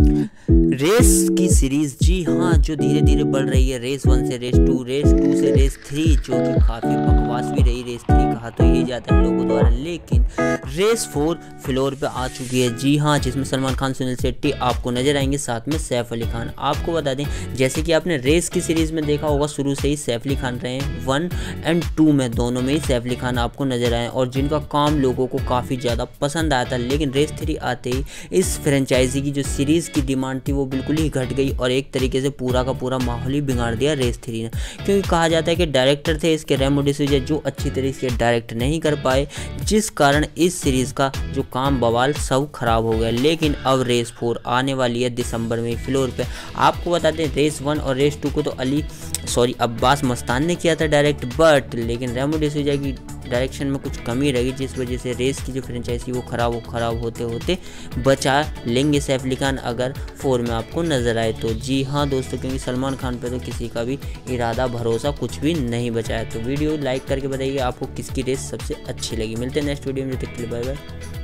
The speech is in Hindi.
रेस की सीरीज, जी हाँ, जो धीरे धीरे बढ़ रही है। रेस 1 से रेस 2, रेस 2 से रेस 3, जो कि काफ़ी बकवास भी रही। रेस 3 कहा तो यही जाता है लोगों द्वारा, लेकिन रेस 4 फ्लोर पे आ चुकी है। जी हाँ, जिसमें सलमान खान, सुनील शेट्टी आपको नजर आएंगे, साथ में सैफ अली खान। आपको बता दें, जैसे कि आपने रेस की सीरीज में देखा होगा, शुरू से ही सैफ अली खान रहे हैं। 1 और 2 में दोनों में ही सैफ अली खान आपको नजर आए, और जिनका काम लोगों को काफ़ी ज़्यादा पसंद आया था। लेकिन रेस 3 आते ही इस फ्रेंचाइजी की जो सीरीज़ की डिमांड थी वो बिल्कुल ही घट गई, और एक तरीके से पूरा का पूरा माहौल ही बिगाड़ दिया रेस 3 ने। क्योंकि कहा जाता है कि डायरेक्टर थे इसके रेमो डिसूजा, जो अच्छी तरीके से डायरेक्ट नहीं कर पाए, जिस कारण इस सीरीज़ का जो काम बवाल सब खराब हो गया। लेकिन अब रेस 4 आने वाली है दिसंबर में फ्लोर पे। आपको बता दें, रेस 1 और रेस 2 को तो अब्बास मस्तान ने किया था डायरेक्ट, बट लेकिन रेमो डिसूजा की डायरेक्शन में कुछ कमी रही, जिस वजह से रेस की जो फ्रेंचाइजी वो खराब होते होते बचा लेंगे सैफ अली खान, अगर 4 में आपको नज़र आए तो। जी हाँ दोस्तों, क्योंकि सलमान खान पे तो किसी का भी इरादा भरोसा कुछ भी नहीं बचा है। तो वीडियो लाइक करके बताइए आपको किसकी रेस सबसे अच्छी लगी। मिलते हैं नेक्स्ट वीडियो में, तब तक के लिए बाय बाय।